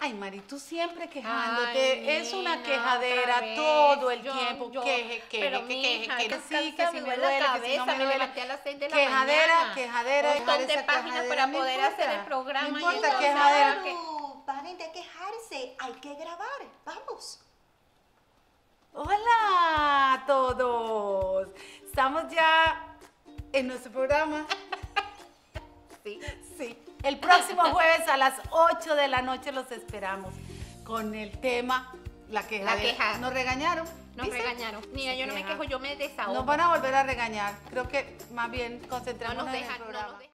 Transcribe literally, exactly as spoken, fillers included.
Ay, Mari, tú siempre quejándote. Ay, Es una nena, quejadera otra vez. todo el Yo- tiempo. yo- queje, queje, pero, que queje, mija, que, que estoy sí, que cansada, si me me duele la duele, que si cabeza, no me me duele. levanté a las seis de la Quejadera, mañana. quejadera, Un montón de esa páginas quejadera, para no poder importa. hacer el programa. No y importa, entonces, quejadera. ¿qué? Pero paren de quejarse, hay que grabar. Vamos. Hola a todos. Estamos ya en nuestro programa. Sí. Sí. El próximo jueves a las ocho de la noche los esperamos con el tema La quejadera. La queja. Nos regañaron. Nos ¿viste? regañaron. Mira, yo no me Queja. quejo, yo me desahogo. Nos van a volver a regañar. Creo que más bien concentrémonos no nos en el dejan, no programa. nos dejan.